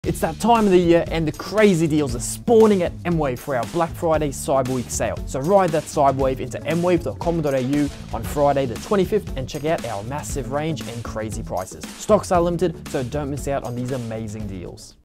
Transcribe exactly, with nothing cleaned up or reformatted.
It's that time of the year and the crazy deals are spawning at M Wave for our Black Friday Cyber Week sale. So ride that Cyber Wave into m wave dot com dot a u on Friday the twenty-fifth and check out our massive range and crazy prices. Stocks are limited, so don't miss out on these amazing deals.